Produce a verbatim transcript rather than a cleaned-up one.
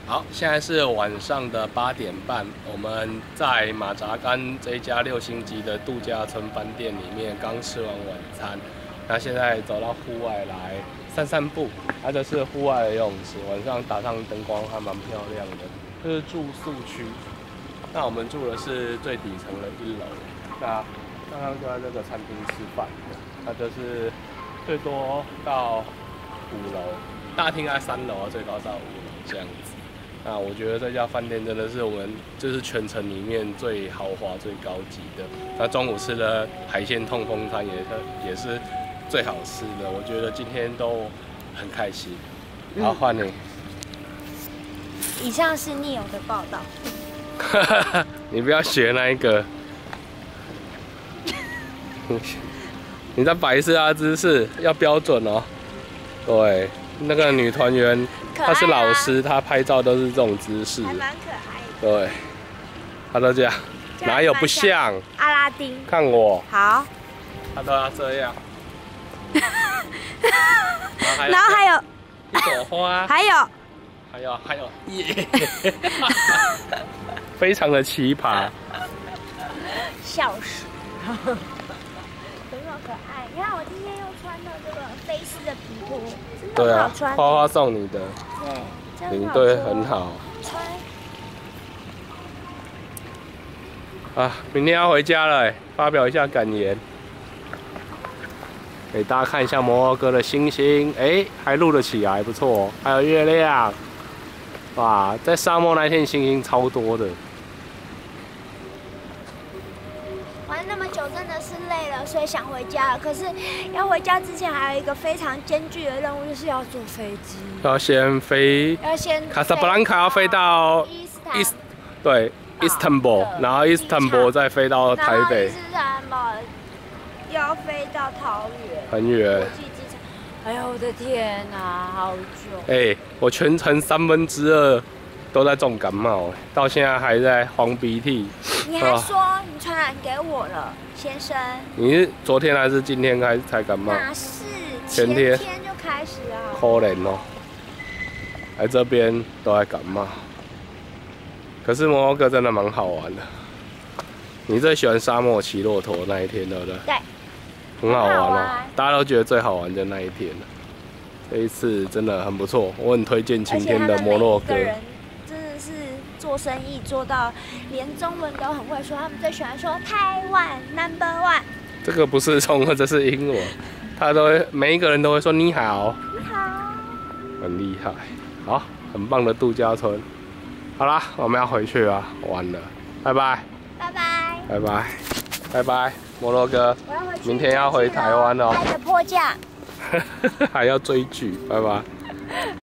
好，现在是晚上的八点半，我们在马扎干这一家六星级的度假村饭店里面刚吃完晚餐，那现在走到户外来散散步。它这是户外的游泳池，晚上打上灯光还蛮漂亮的。这是住宿区，那我们住的是最底层的一楼。那刚刚就在这个餐厅吃饭，那就是最多到五楼，大厅在三楼，最高到五楼这样子。那我觉得这家饭店真的是我们就是全城里面最豪华、最高级的。那中午吃的海鲜痛风餐也是也是最好吃的，我觉得今天都很开心。好，换你。 以上是逆友的报道。 你不要学那一个。你在摆设啊姿势要标准哦。对，那个女团员。他是老师，他拍照都是这种姿势， 还蛮可爱的。 对，他都这样，哪有不像？ 阿拉丁。 看我。 好。 他都要这样。 然后还有一朵花。 还有。 还有还有耶！非常的奇葩。 笑死。很可爱，你看我今天又穿了这个菲斯的皮裤，真的很好穿。 对啊，花花送你的。 对， 领队很好。 穿。 啊，明天要回家了，发表一下感言，给大家看一下摩洛哥的星星，哎，还录得起来，不错。还有月亮，哇，在沙漠那天星星超多的。 玩那么久真的是累了，所以想回家了。可是要回家之前还有一个非常艰巨的任务，就是要坐飞机。 要先飞， 要先卡萨布兰卡要飞到伊斯，对，伊斯坦布，然后伊斯坦布再飞到台北。 伊斯坦布要飞到桃园， 很远。 国际机场。哎呦我的天哪，好久。 哎，我全程三分之二都在重感冒，到现在还在黄鼻涕。 你还说你传染给我了，先生？ 你是昨天还是今天才才感冒？ 哪是前天前天就开始啊。 可怜哦，来这边都在感冒。可是摩洛哥真的蛮好玩的。你最喜欢沙漠骑骆驼那一天，对不对？ 对。 很好玩哦，大家都觉得最好玩的那一天。这一次真的很不错，我很推荐晴天的摩洛哥。 做生意做到连中文都很会说，他们最喜欢说台湾 number one。 这个不是中文，这是英文，他都会每一个人都会说你好， 你好， 很厉害，好，很棒的度假村。好啦，我们要回去了，完了，拜拜， 拜拜， 拜拜，拜拜，摩洛哥， 我要回去， 明天要回台湾哦， 带着迫降， 还要追剧，拜拜。